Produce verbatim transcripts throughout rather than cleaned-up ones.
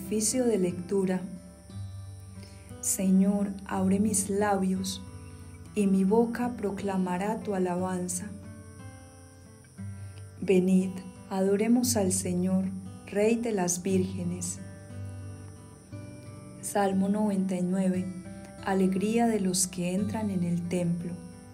Oficio de lectura. Señor, abre mis labios, y mi boca proclamará tu alabanza. Venid, adoremos al Señor, Rey de las vírgenes. Salmo noventa y nueve. Alegría de los que entran en el templo.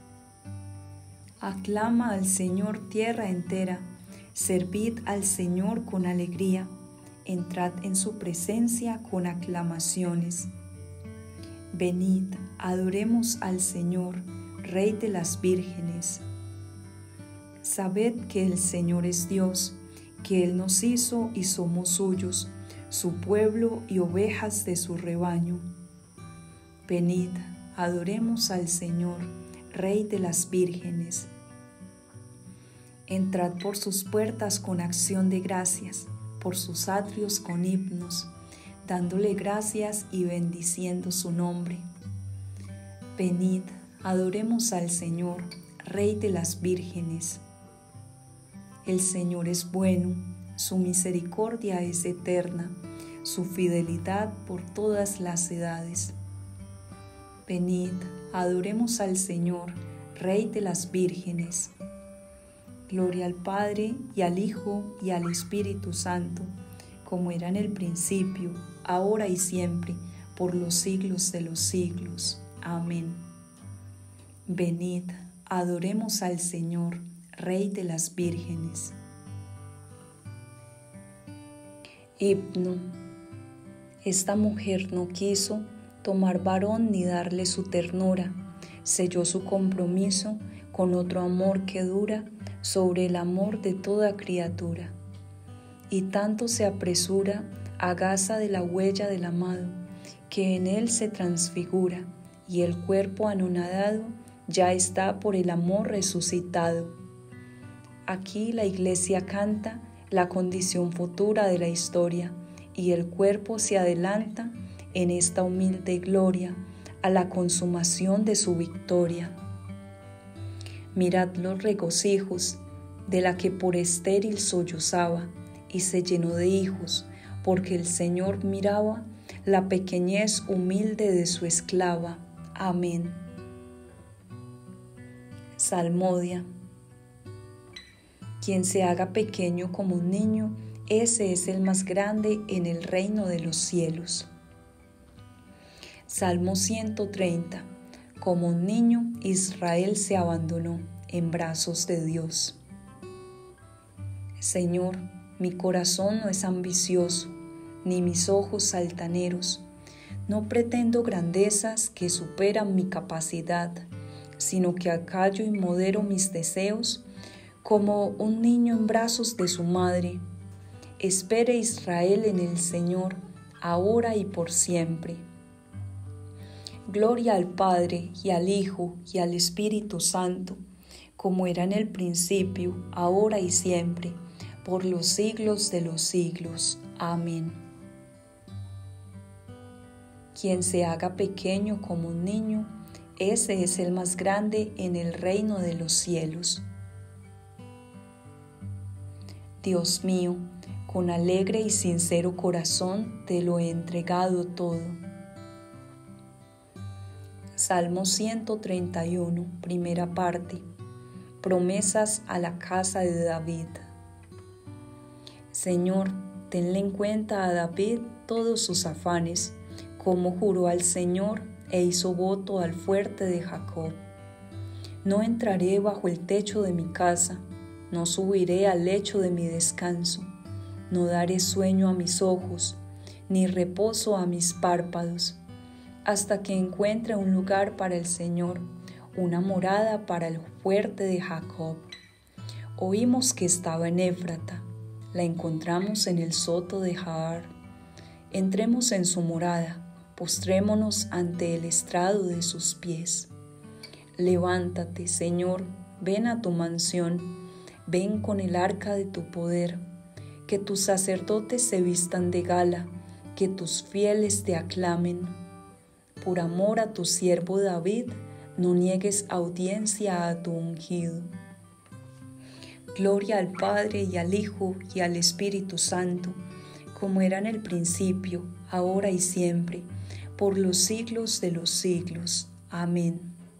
Aclama al Señor tierra entera, servid al Señor con alegría, entrad en su presencia con aclamaciones. Venid, adoremos al Señor, Rey de las vírgenes. Sabed que el Señor es Dios, que Él nos hizo y somos suyos, su pueblo y ovejas de su rebaño. Venid, adoremos al Señor, Rey de las vírgenes. Entrad por sus puertas con acción de gracias, por sus atrios con himnos, dándole gracias y bendiciendo su nombre. Venid, adoremos al Señor, Rey de las vírgenes. El Señor es bueno, su misericordia es eterna, su fidelidad por todas las edades. Venid, adoremos al Señor, Rey de las vírgenes. Gloria al Padre, y al Hijo, y al Espíritu Santo, como era en el principio, ahora y siempre, por los siglos de los siglos. Amén. Venid, adoremos al Señor, Rey de las vírgenes. Himno. Esta mujer no quiso tomar varón ni darle su ternura, selló su compromiso con otro amor que dura sobre el amor de toda criatura. Y tanto se apresura a gasa de la huella del amado, que en él se transfigura, y el cuerpo anonadado ya está por el amor resucitado. Aquí la Iglesia canta la condición futura de la historia, y el cuerpo se adelanta en esta humilde gloria a la consumación de su victoria. Mirad los regocijos de la que por estéril sollozaba y se llenó de hijos, porque el Señor miraba la pequeñez humilde de su esclava. Amén. Salmodia. Quien se haga pequeño como un niño, ese es el más grande en el reino de los cielos. Salmo ciento treinta. Como un niño, Israel se abandonó en brazos de Dios. Señor, mi corazón no es ambicioso, ni mis ojos altaneros. No pretendo grandezas que superan mi capacidad, sino que acallo y modero mis deseos como un niño en brazos de su madre. Espere Israel en el Señor, ahora y por siempre. Gloria al Padre, y al Hijo, y al Espíritu Santo, como era en el principio, ahora y siempre, por los siglos de los siglos. Amén. Quien se haga pequeño como un niño, ese es el más grande en el reino de los cielos. Dios mío, con alegre y sincero corazón te lo he entregado todo. Salmo ciento treinta y uno, primera parte. Promesas a la casa de David. Señor, tenle en cuenta a David todos sus afanes, como juró al Señor e hizo voto al fuerte de Jacob. No entraré bajo el techo de mi casa, no subiré al lecho de mi descanso, no daré sueño a mis ojos, ni reposo a mis párpados, hasta que encuentre un lugar para el Señor, una morada para el fuerte de Jacob. Oímos que estaba en Éfrata, la encontramos en el soto de Jaar. Entremos en su morada, postrémonos ante el estrado de sus pies. Levántate, Señor, ven a tu mansión, ven con el arca de tu poder, que tus sacerdotes se vistan de gala, que tus fieles te aclamen. Por amor a tu siervo David, no niegues audiencia a tu ungido. Gloria al Padre y al Hijo y al Espíritu Santo, como era en el principio, ahora y siempre, por los siglos de los siglos. Amén.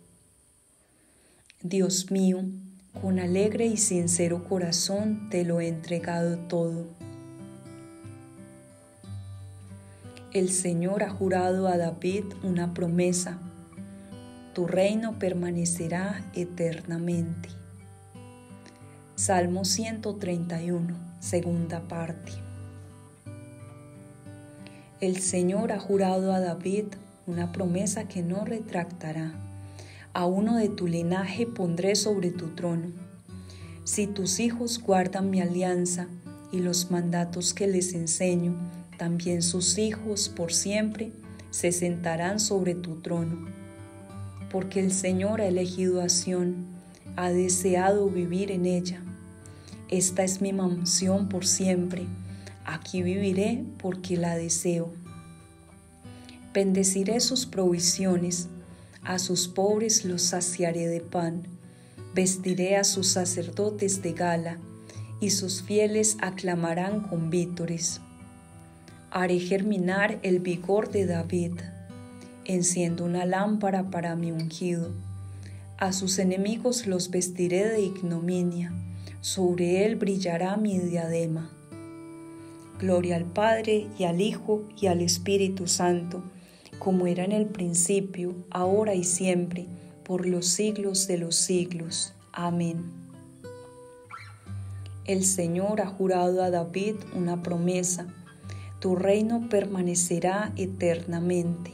Dios mío, con alegre y sincero corazón te lo he entregado todo. El Señor ha jurado a David una promesa: tu reino permanecerá eternamente. Salmo ciento treinta y uno, segunda parte. El Señor ha jurado a David una promesa que no retractará: a uno de tu linaje pondré sobre tu trono. Si tus hijos guardan mi alianza y los mandatos que les enseño, también sus hijos por siempre se sentarán sobre tu trono. Porque el Señor ha elegido a Sión, ha deseado vivir en ella. Esta es mi mansión por siempre, aquí viviré porque la deseo. Bendeciré sus provisiones, a sus pobres los saciaré de pan. Vestiré a sus sacerdotes de gala, y sus fieles aclamarán con vítores. Haré germinar el vigor de David, enciendo una lámpara para mi ungido. A sus enemigos los vestiré de ignominia, sobre él brillará mi diadema. Gloria al Padre, y al Hijo, y al Espíritu Santo, como era en el principio, ahora y siempre, por los siglos de los siglos. Amén. El Señor ha jurado a David una promesa: tu reino permanecerá eternamente.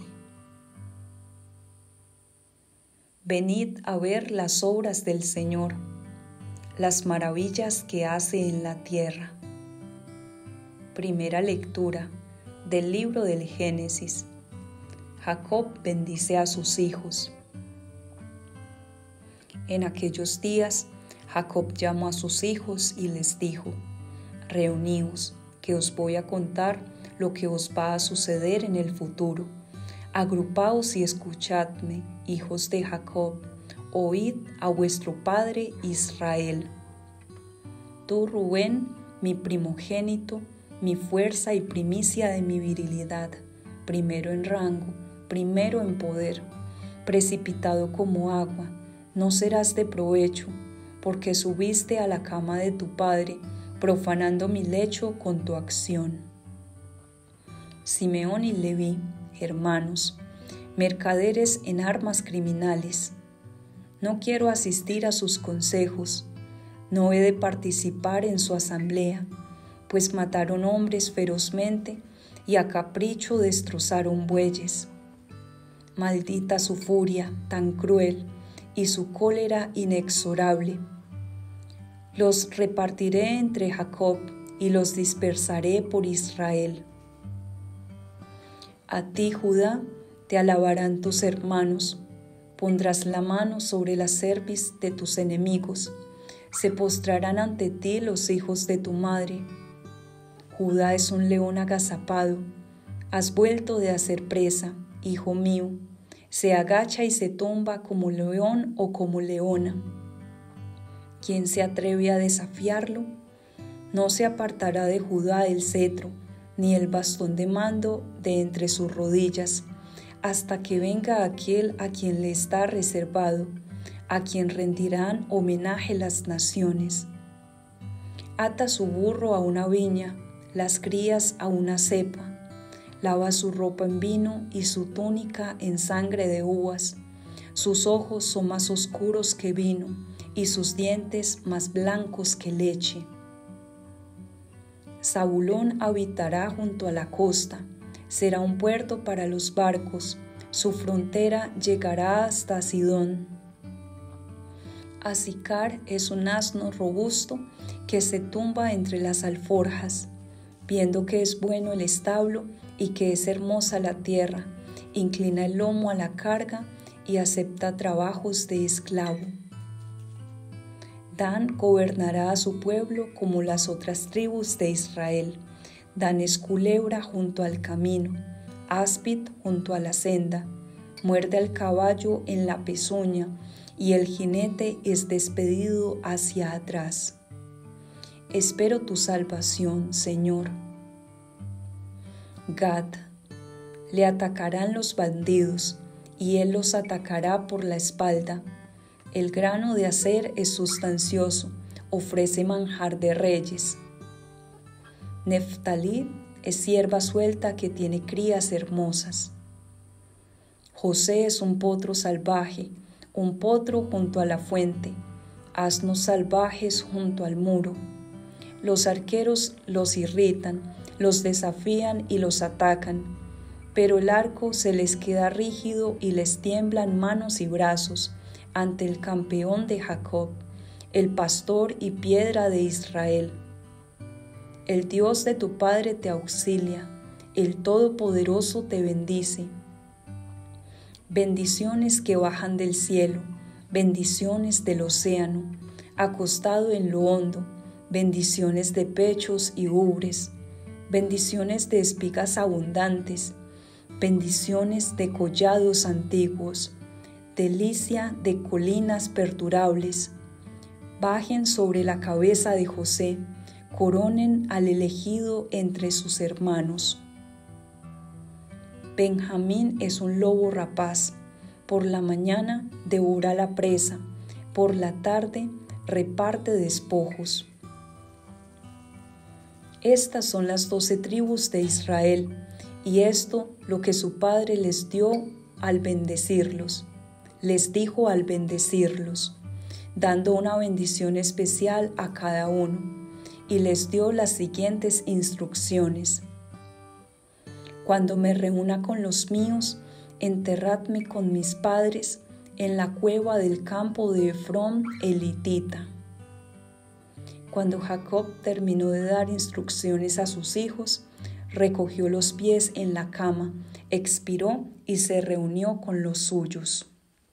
Venid a ver las obras del Señor, las maravillas que hace en la tierra. Primera lectura del libro del Génesis. Jacob bendice a sus hijos. En aquellos días, Jacob llamó a sus hijos y les dijo: reuníos, que os voy a contar lo que os va a suceder en el futuro. Agrupaos y escuchadme, hijos de Jacob, oíd a vuestro padre Israel. Tú, Rubén, mi primogénito, mi fuerza y primicia de mi virilidad, primero en rango, primero en poder, precipitado como agua, no serás de provecho, porque subiste a la cama de tu padre, profanando mi lecho con tu acción. Simeón y Leví, hermanos, mercaderes en armas criminales. No quiero asistir a sus consejos, no he de participar en su asamblea, pues mataron hombres ferozmente y a capricho destrozaron bueyes. Maldita su furia tan cruel y su cólera inexorable. Los repartiré entre Jacob y los dispersaré por Israel. A ti, Judá, te alabarán tus hermanos, pondrás la mano sobre la cerviz de tus enemigos, se postrarán ante ti los hijos de tu madre. Judá es un león agazapado, has vuelto de hacer presa, hijo mío, se agacha y se tumba como león o como leona. ¿Quién se atreve a desafiarlo? No se apartará de Judá el cetro, ni el bastón de mando de entre sus rodillas, hasta que venga aquel a quien le está reservado, a quien rendirán homenaje las naciones. Ata su burro a una viña, las crías a una cepa, lava su ropa en vino y su túnica en sangre de uvas. Sus ojos son más oscuros que vino y sus dientes más blancos que leche. Zabulón habitará junto a la costa, será un puerto para los barcos, su frontera llegará hasta Sidón. Asicar es un asno robusto que se tumba entre las alforjas, viendo que es bueno el establo y que es hermosa la tierra, inclina el lomo a la carga y acepta trabajos de esclavo. Dan gobernará a su pueblo como las otras tribus de Israel. Dan es culebra junto al camino, áspid junto a la senda, muerde al caballo en la pezuña, y el jinete es despedido hacia atrás. Espero tu salvación, Señor. Gad, le atacarán los bandidos, y él los atacará por la espalda. El grano de Aser es sustancioso, ofrece manjar de reyes. Neftalí es sierva suelta que tiene crías hermosas. José es un potro salvaje, un potro junto a la fuente, asnos salvajes junto al muro. Los arqueros los irritan, los desafían y los atacan, pero el arco se les queda rígido y les tiemblan manos y brazos ante el campeón de Jacob, el pastor y piedra de Israel. El Dios de tu padre te auxilia, el Todopoderoso te bendice. Bendiciones que bajan del cielo, bendiciones del océano, acostado en lo hondo, bendiciones de pechos y ubres, bendiciones de espigas abundantes, bendiciones de collados antiguos, delicia de colinas perdurables. Bajen sobre la cabeza de José, coronen al elegido entre sus hermanos. Benjamín es un lobo rapaz, por la mañana devora la presa, por la tarde reparte despojos. Estas son las doce tribus de Israel, y esto lo que su padre les dio al bendecirlos, les dijo al bendecirlos, dando una bendición especial a cada uno, y les dio las siguientes instrucciones. Cuando me reúna con los míos, enterradme con mis padres en la cueva del campo de Efrón elitita. Cuando Jacob terminó de dar instrucciones a sus hijos, recogió los pies en la cama, expiró y se reunió con los suyos.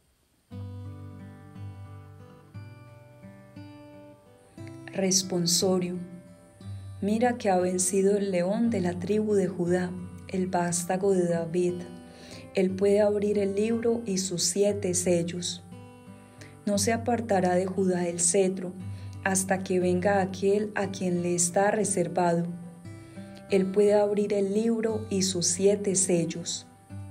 Responsorio. Mira que ha vencido el león de la tribu de Judá, el vástago de David. Él puede abrir el libro y sus siete sellos. No se apartará de Judá el cetro, hasta que venga aquel a quien le está reservado. Él puede abrir el libro y sus siete sellos.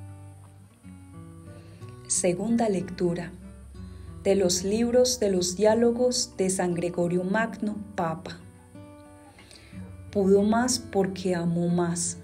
Segunda lectura de los libros de los diálogos de San Gregorio Magno, Papa. Pudo más porque amó más.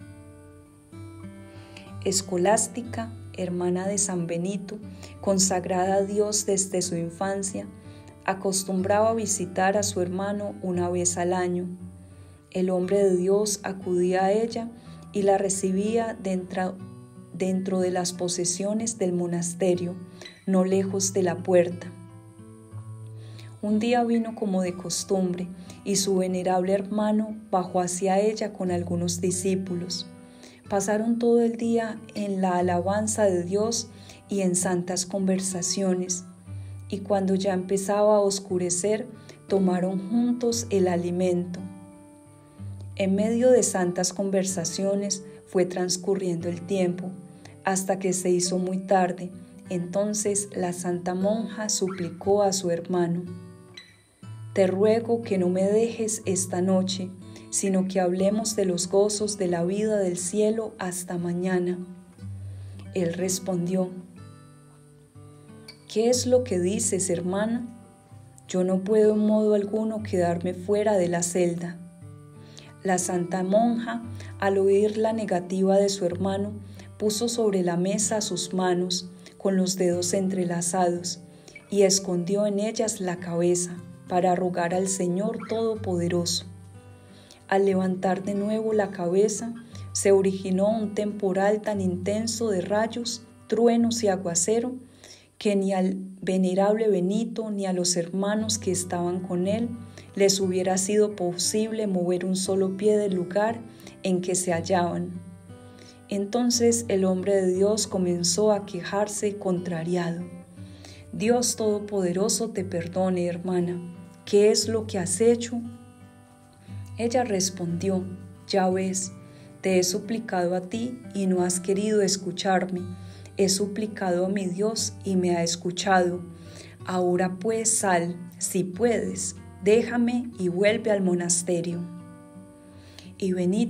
Escolástica, hermana de San Benito, consagrada a Dios desde su infancia, acostumbraba a visitar a su hermano una vez al año. El hombre de Dios acudía a ella y la recibía dentro, dentro de las posesiones del monasterio, no lejos de la puerta. Un día vino como de costumbre y su venerable hermano bajó hacia ella con algunos discípulos. Pasaron todo el día en la alabanza de Dios y en santas conversaciones, y cuando ya empezaba a oscurecer, tomaron juntos el alimento. En medio de santas conversaciones fue transcurriendo el tiempo, hasta que se hizo muy tarde. Entonces la santa monja suplicó a su hermano: «Te ruego que no me dejes esta noche, sino que hablemos de los gozos de la vida del cielo hasta mañana». Él respondió: «¿Qué es lo que dices, hermana? Yo no puedo en modo alguno quedarme fuera de la celda». La santa monja, al oír la negativa de su hermano, puso sobre la mesa sus manos, con los dedos entrelazados, y escondió en ellas la cabeza, para rogar al Señor Todopoderoso. Al levantar de nuevo la cabeza, se originó un temporal tan intenso de rayos, truenos y aguacero, que ni al venerable Benito ni a los hermanos que estaban con él les hubiera sido posible mover un solo pie del lugar en que se hallaban. Entonces el hombre de Dios comenzó a quejarse contrariado: «Dios Todopoderoso te perdone, hermana. ¿Qué es lo que has hecho?». Ella respondió: «Ya ves, te he suplicado a ti y no has querido escucharme. He suplicado a mi Dios y me ha escuchado. Ahora pues sal, si puedes, déjame y vuelve al monasterio». Y Benito,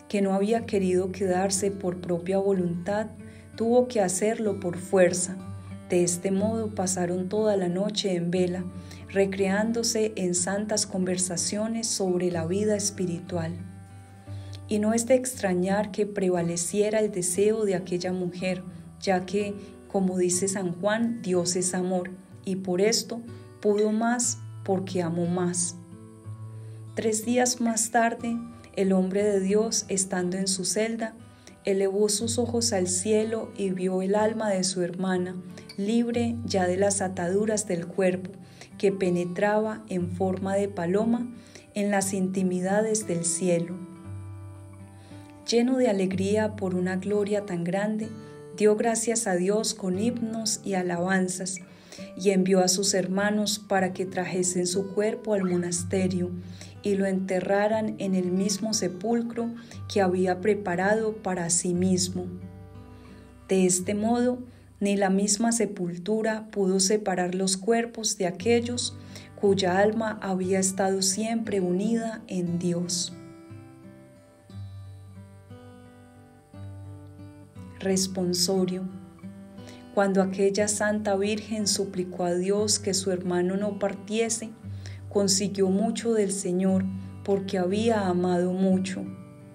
que no había querido quedarse por propia voluntad, tuvo que hacerlo por fuerza. De este modo pasaron toda la noche en vela, recreándose en santas conversaciones sobre la vida espiritual. Y no es de extrañar que prevaleciera el deseo de aquella mujer, ya que, como dice San Juan, Dios es amor, y por esto pudo más porque amó más. Tres días más tarde, el hombre de Dios, estando en su celda, elevó sus ojos al cielo y vio el alma de su hermana, libre ya de las ataduras del cuerpo, que penetraba en forma de paloma en las intimidades del cielo. Lleno de alegría por una gloria tan grande, dio gracias a Dios con himnos y alabanzas, y envió a sus hermanos para que trajesen su cuerpo al monasterio y lo enterraran en el mismo sepulcro que había preparado para sí mismo. De este modo, ni la misma sepultura pudo separar los cuerpos de aquellos cuya alma había estado siempre unida en Dios. Responsorio. Cuando aquella Santa Virgen suplicó a Dios que su hermano no partiese, consiguió mucho del Señor porque había amado mucho.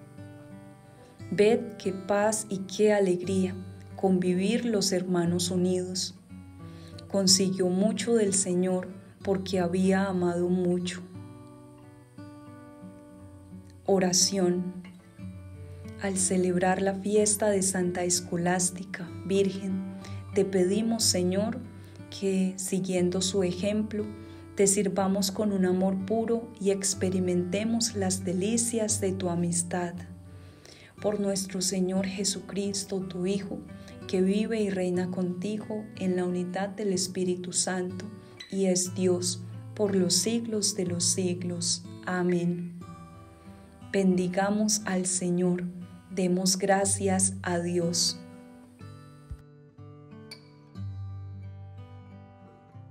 Ved qué paz y qué alegría convivir los hermanos unidos. Consiguió mucho del Señor porque había amado mucho. Oración. Al celebrar la fiesta de Santa Escolástica, Virgen, te pedimos, Señor, que, siguiendo su ejemplo, te sirvamos con un amor puro y experimentemos las delicias de tu amistad. Por nuestro Señor Jesucristo, tu Hijo, que vive y reina contigo en la unidad del Espíritu Santo, y es Dios por los siglos de los siglos. Amén. Bendigamos al Señor, demos gracias a Dios.